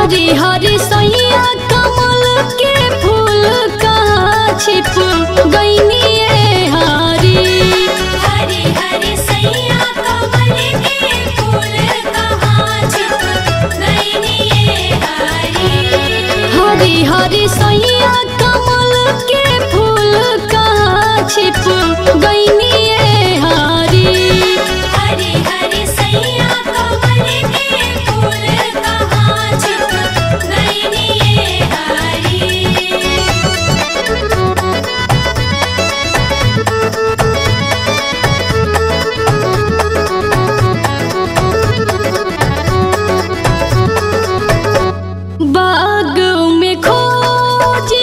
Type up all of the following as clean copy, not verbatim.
हरी हरी सैया कमल के फूल कहाँ छिप गईनी हरी। हरी हरी सैया कमल के फूल कहाँ छिप गईनी हरी। हरी हरी सैया कमल के फूल कहाँ छिप गईनी हरी। हरी हरी सैया कमल के फूल कहाँ छिप गईनी हरी। बाग में खोजी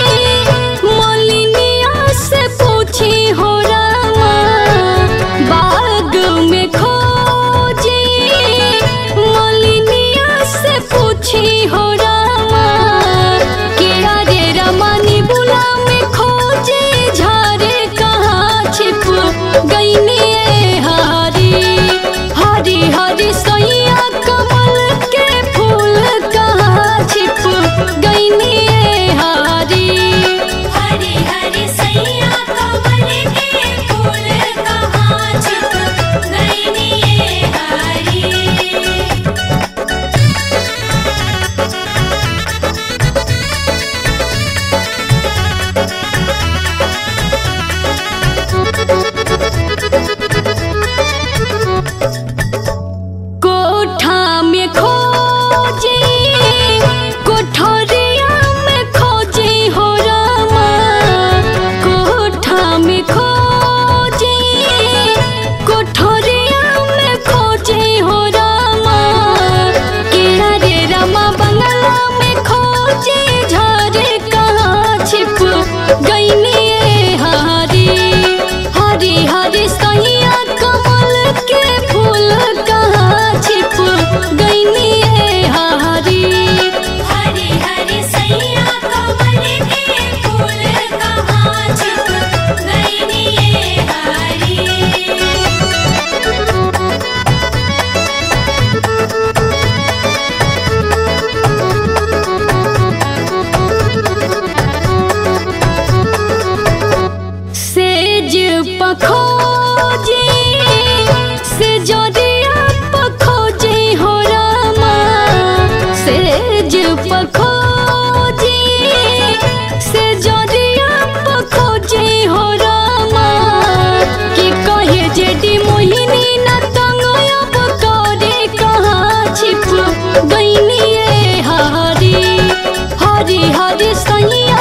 मलिनिया से पूछी हो रामा। बाग में खोजी मलिनिया से पूछी हो रामा। के अरे रमनी बुला में खोजे झारे कहाँ छिप गईनी हरी। हरी हरी सैया कमल के फूल कहाँ छिप गईनी हरी। हरी हरी सैया कमल के फूल कहाँ छिप गईनी हरी। कोठा में खोजी कोठरिया में खोजी हो रामा। कोठा में खोजी कोठरिया में खोजी हो रामा। के अरे रामा बंगला में खोजी झारे कहाँ छिप गईनी हरी। हरी हरी सैया कमल के फूल कहाँ छिप गईनी हरी। हरी हरी सैया कमल के फूल कहाँ छिप गईनी हरी। सेज पखोजी से जरिया पखोजी हो रामा। सेज पखोजी से जरिया पखोजी हो रामा। कि कहे जेडी मोहिनी न तंगयब करे कहाँ छिप गईनी हरी। हरी हरी सैया